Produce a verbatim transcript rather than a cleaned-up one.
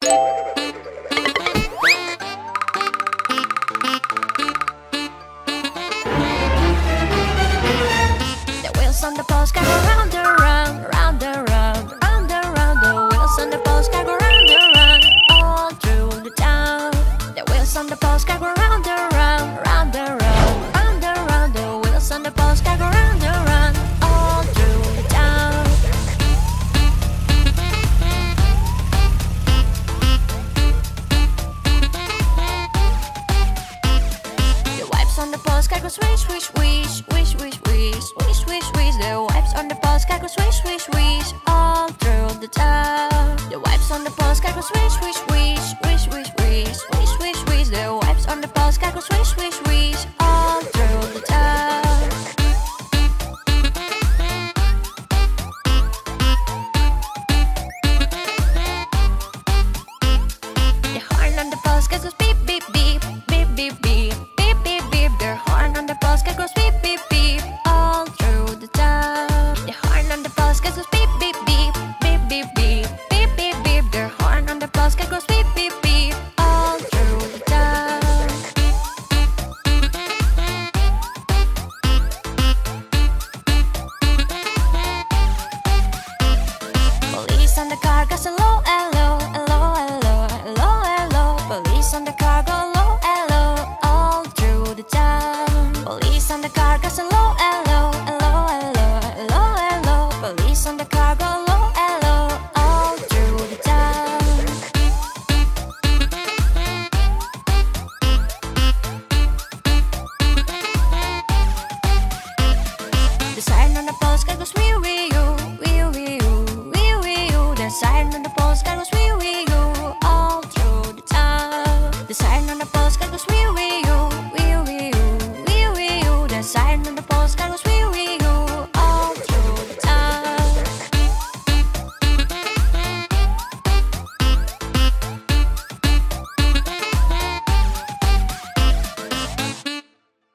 The wheels on the postcard go round and round, round and round, round and round. The wheels on the postcard go round and round, all through the town. The wheels on the postcard go round and round, round and round, round and round. The wheels on the postcard go round and round, all through the town. The wipes on the postcard go swish, swish, swish, swish, swish, swish, swish, swish, swish. The wipes on the postcard go swish, swish, swish, all through the town. The wipes on the postcard go swish, swish, swish, swish, swish, swish, swish, swish, swish. The wipes on the postcard go swish, swish.